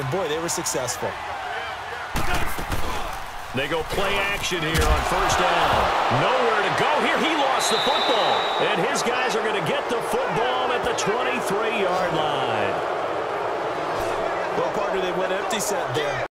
and boy, they were successful. They go play action here on first down. Nowhere to go here. He lost the football. And his guys are going to get the football at the 23-yard line. Well, partner, they went empty set there.